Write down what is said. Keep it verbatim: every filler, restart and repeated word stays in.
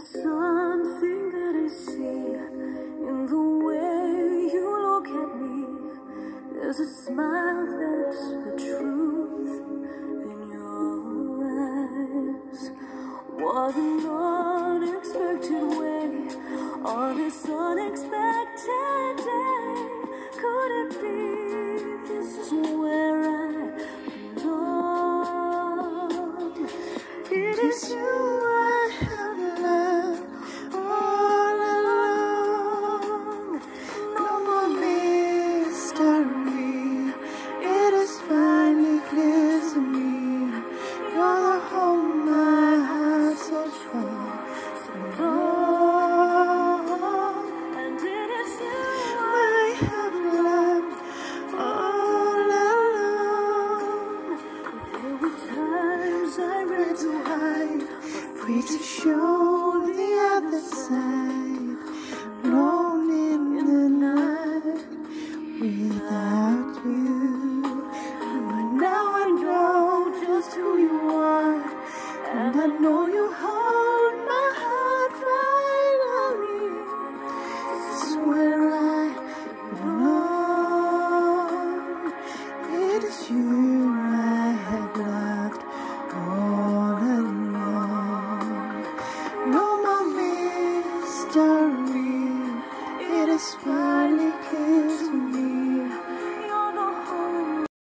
Something that I see in the way you look at me. There's a smile that's the truth in your eyes. What an unexpected way, on this unexpected day. Could it be this is where I belong? It is you I have loved all along. No more mystery.